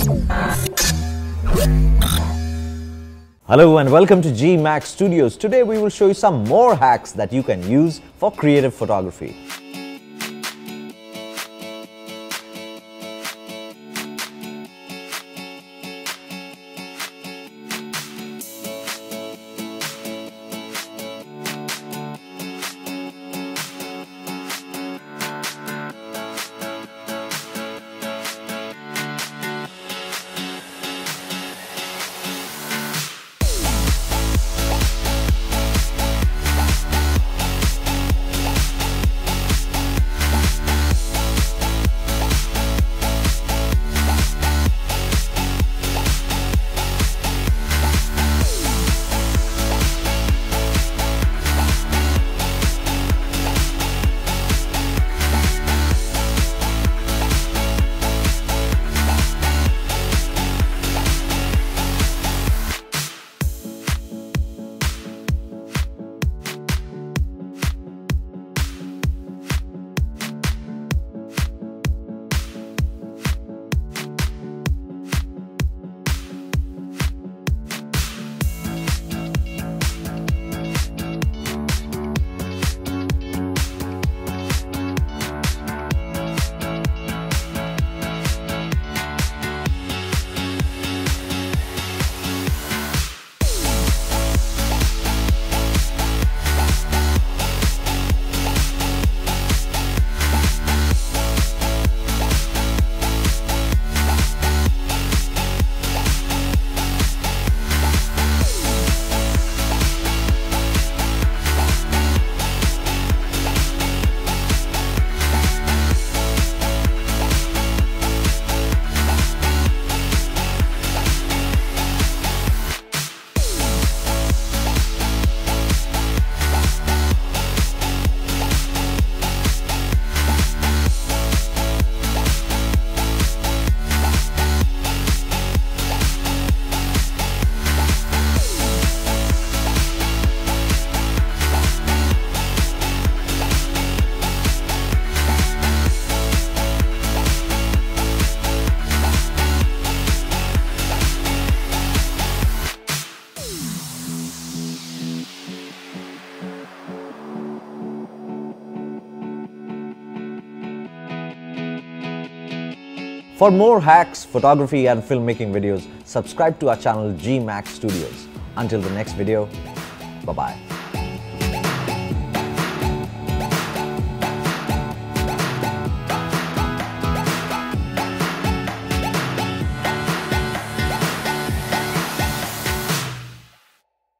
Hello and welcome to GMAX Studios. Today we will show you some more hacks that you can use for creative photography. For more hacks, photography and filmmaking videos, subscribe to our channel GMAX Studios. Until the next video, bye-bye.